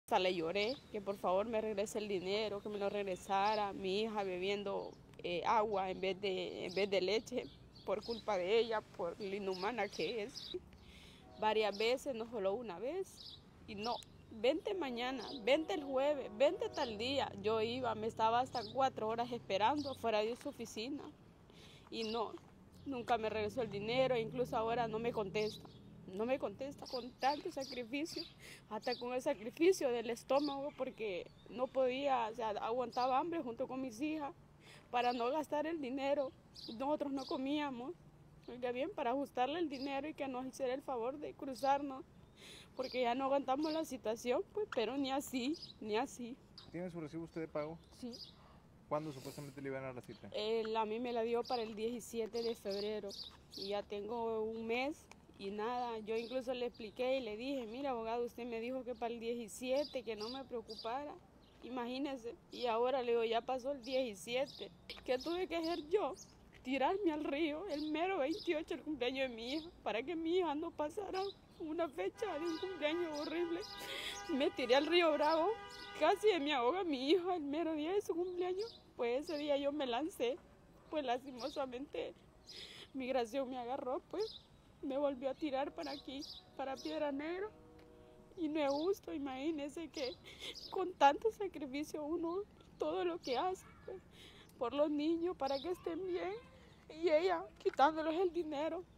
Hasta le lloré que por favor me regrese el dinero, que me lo regresara. Mi hija bebiendo agua en vez de leche por culpa de ella, por lo inhumana que es. Varias veces, no solo una vez. Y no, vente mañana, vente el jueves, vente tal día. Yo iba, me estaba hasta 4 horas esperando fuera de su oficina. Y no, nunca me regresó el dinero, incluso ahora no me contesta. No me contesta con tanto sacrificio, hasta con el sacrificio del estómago, porque no podía, o sea, aguantaba hambre junto con mis hijas para no gastar el dinero. Nosotros no comíamos, oiga bien, para ajustarle el dinero y que nos hiciera el favor de cruzarnos, porque ya no aguantamos la situación, pues, pero ni así, ni así. ¿Tiene su recibo usted de pago? Sí. ¿Cuándo supuestamente le iban a dar la cita? A mí me la dio para el 17 de febrero y ya tengo un mes y nada. Yo incluso le expliqué y le dije, mira abogado, usted me dijo que para el 17, que no me preocupara. Imagínese, y ahora le digo, ya pasó el 17. ¿Qué tuve que hacer yo? Tirarme al río el mero 28, el cumpleaños de mi hija, para que mi hija no pasara una fecha de un cumpleaños horrible. Me tiré al río Bravo, casi me ahoga mi hija el mero día de su cumpleaños. Pues ese día yo me lancé, pues lastimosamente migración me agarró, pues me volvió a tirar para aquí, para Piedra Negra. Y no es justo, imagínense que con tanto sacrificio uno, todo lo que hace, pues, por los niños, para que estén bien, y ella quitándoles el dinero.